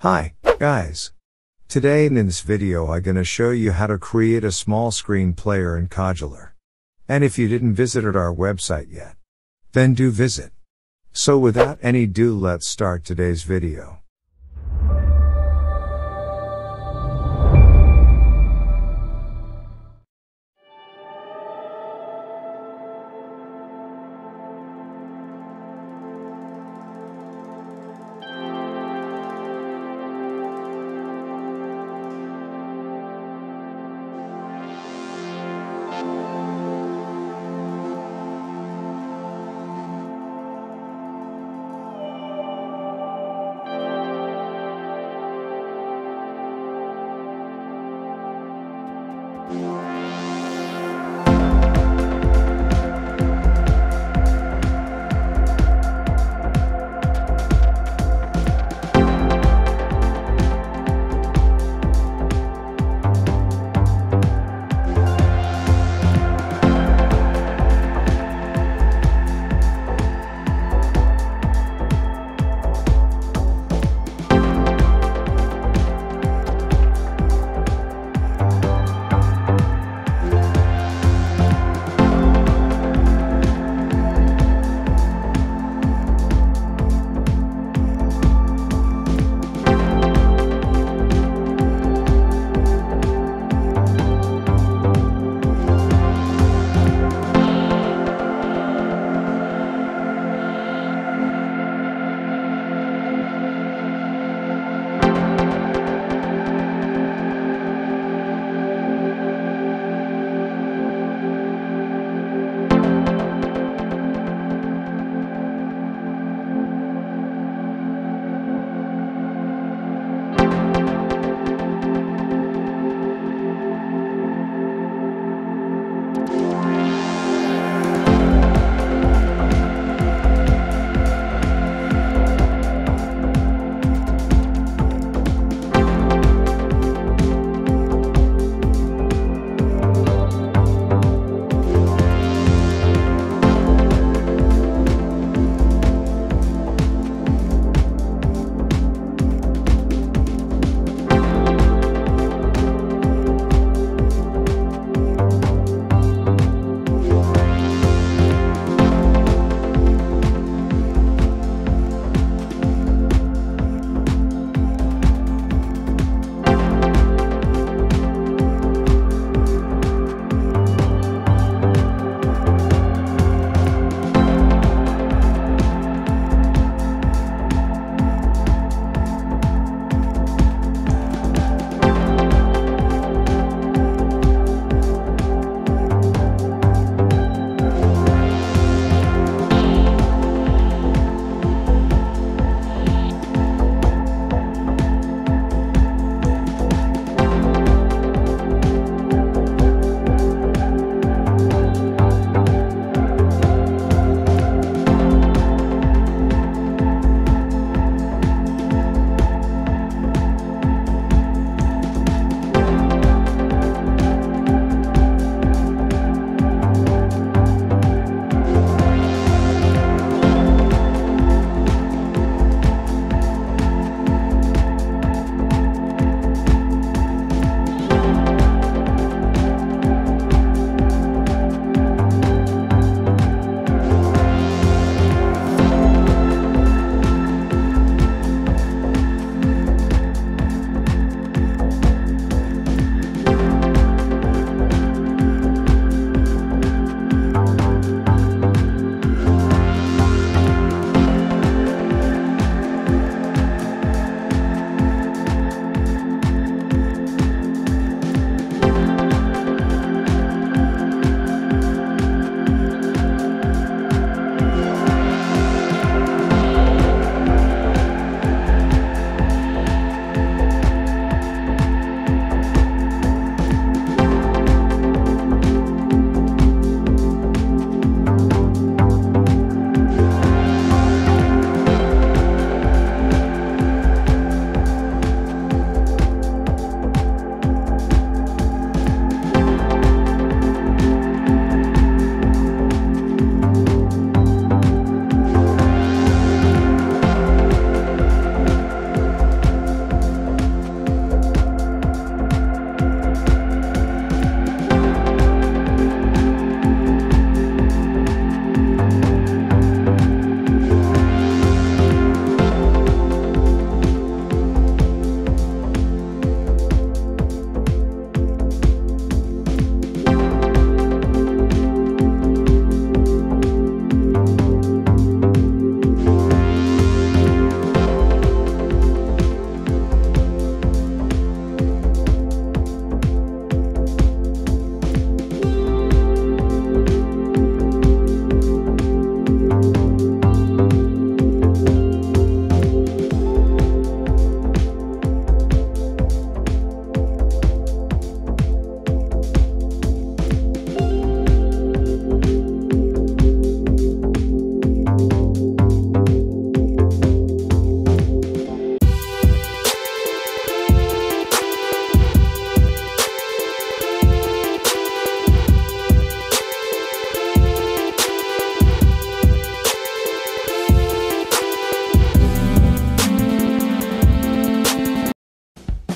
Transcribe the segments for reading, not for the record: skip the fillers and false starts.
Hi, guys. Today in this video I'm gonna show you how to create a small screen player in Kodular. And if you didn't visit our website yet, then do visit. So without any ado, let's start today's video.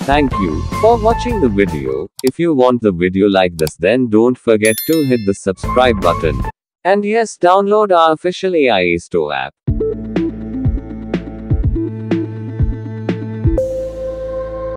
Thank you for watching the video. If you want the video like this, then don't forget to hit the subscribe button. And yes, download our official Aia Store app.